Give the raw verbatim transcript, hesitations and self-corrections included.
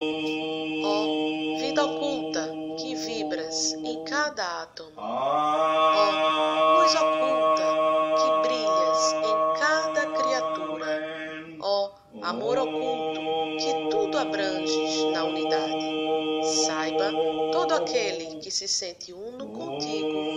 Ó vida oculta que vibras em cada átomo. Ó luz oculta que brilhas em cada criatura. Ó amor oculto que tudo abranges na unidade. Saiba, todo aquele que se sente uno contigo